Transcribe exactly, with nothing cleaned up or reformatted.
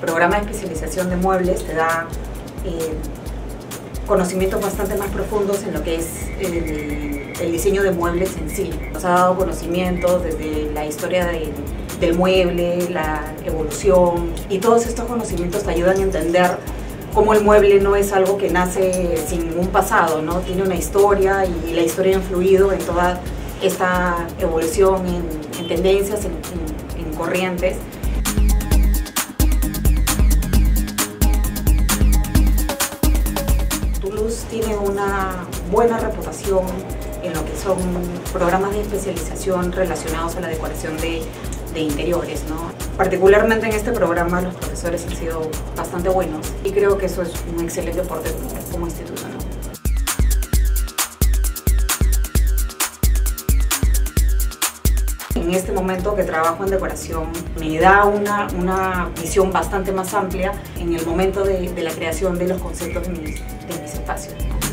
programa de especialización de muebles te da eh, conocimientos bastante más profundos en lo que es el, el diseño de muebles en sí. Nos ha dado conocimientos desde la historia de, del mueble, la evolución, y todos estos conocimientos te ayudan a entender cómo el mueble no es algo que nace sin un pasado, ¿no? Tiene una historia, y la historia ha influido en toda esta evolución, en, en tendencias, en, en, en corrientes. Toulouse tiene una buena reputación en lo que son programas de especialización relacionados a la decoración de, de interiores, ¿no? Particularmente en este programa los profesores han sido bastante buenos y creo que eso es un excelente aporte como, como instituto, ¿no? En este momento que trabajo en decoración me da una, una visión bastante más amplia en el momento de, de la creación de los conceptos de mis, de mis espacios, ¿no?